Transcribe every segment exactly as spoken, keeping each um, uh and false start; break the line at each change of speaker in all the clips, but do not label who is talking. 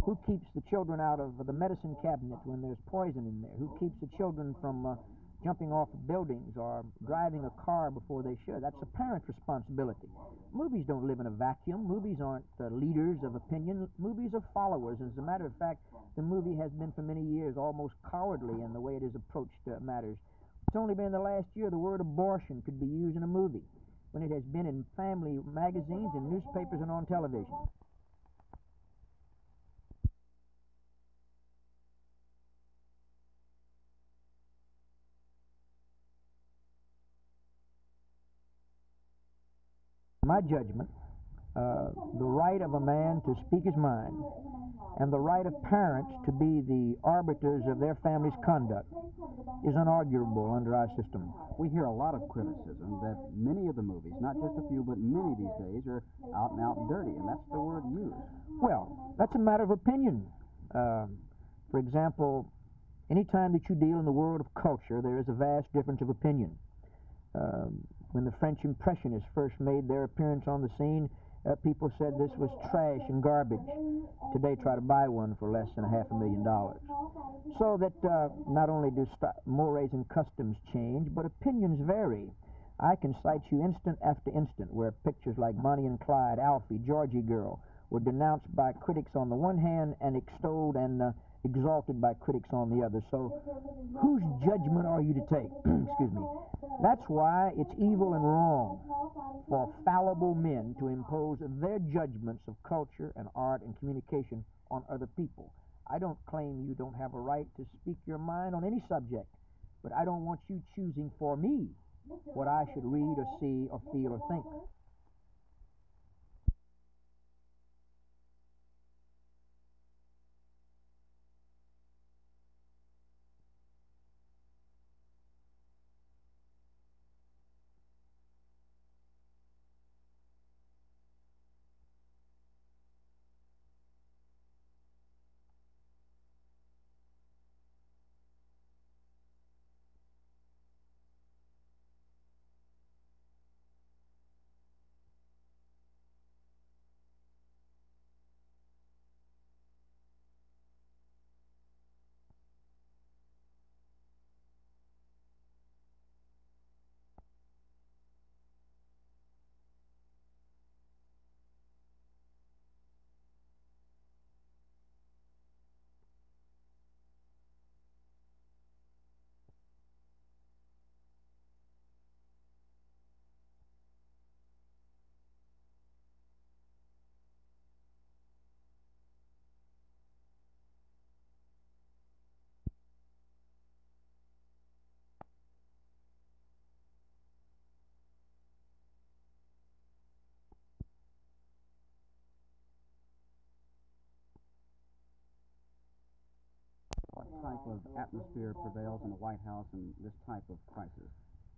Who keeps the children out of the medicine cabinet when there's poison in there? Who keeps the children from uh, jumping off of buildings or driving a car before they should? That's a parent's responsibility. Movies don't live in a vacuum. Movies aren't uh, leaders of opinion. Movies are followers. And as a matter of fact, the movie has been for many years almost cowardly in the way it has approached uh, matters. It's only been in the last year the word abortion could be used in a movie, when it has been in family magazines and newspapers and on television. My judgment, uh, the right of a man to speak his mind and the right of parents to be the arbiters of their family's conduct is unarguable under our system.
We hear a lot of criticism that many of the movies, not just a few, but many these days, are out and out dirty, and that's the word used.
Well, that's a matter of opinion. Uh, for example, any time that you deal in the world of culture, there is a vast difference of opinion. Um, when the French Impressionists first made their appearance on the scene, uh, people said this was trash and garbage. Today, try to buy one for less than a half a million dollars. So that uh, not only do mores and customs change, but opinions vary. I can cite you instant after instant where pictures like Bonnie and Clyde, Alfie, Georgie Girl were denounced by critics on the one hand and extolled and uh, exalted by critics on the other. So whose judgment are you to take? Excuse me. That's why it's evil and wrong for fallible men to impose their judgments of culture and art and communication on other people. I don't claim you don't have a right to speak your mind on any subject, but I don't want you choosing for me what I should read or see or feel or think.
What type of atmosphere prevails in the White House in this type of crisis?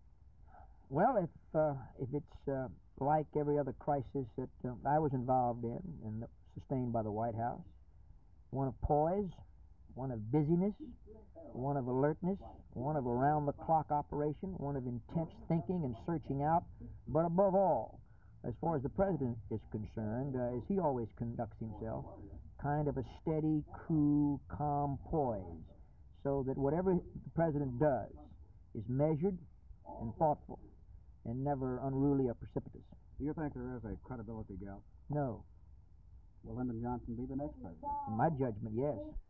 Well, if uh, if it's uh, like every other crisis that uh, I was involved in and sustained by the White House, one of poise, one of busyness, one of alertness, one of around-the-clock operation, one of intense thinking and searching out, but above all, as far as the president is concerned, uh, as he always conducts himself, kind of a steady, cool, calm poise, so that whatever the president does is measured and thoughtful and never unruly or precipitous.
Do you think there is a credibility gap?
No.
Will Lyndon Johnson be the next president?
In my judgment, yes.